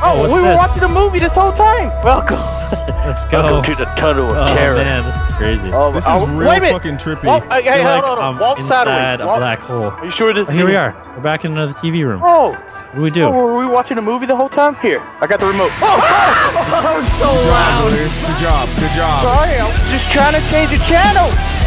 Oh, what's we were this? watching a movie this whole time. Welcome. Let's go. Welcome to the tunnel of terror. Oh man, this is crazy. This is real fucking trippy. Hey, like hold on. I'm Walk inside sideways. a black hole. Are you sure this is Here we are. We're back in another TV room. Oh. What do we do? Oh, were we watching a movie the whole time? Here, I got the remote. Oh, so loud. Good job. Sorry, I was just trying to change the channel.